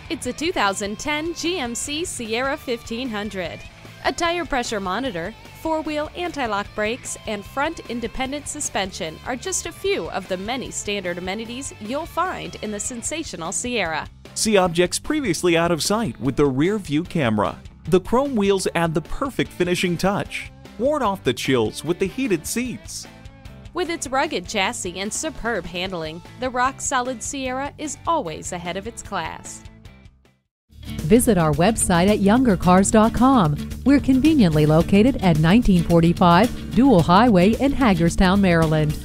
It's a 2010 GMC Sierra 1500. A tire pressure monitor, four-wheel anti-lock brakes, and front independent suspension are just a few of the many standard amenities you'll find in the sensational Sierra. See objects previously out of sight with the rear view camera. The chrome wheels add the perfect finishing touch. Ward off the chills with the heated seats. With its rugged chassis and superb handling, the rock-solid Sierra is always ahead of its class. Visit our website at youngercars.com. We're conveniently located at 1945 Dual Highway in Hagerstown, Maryland.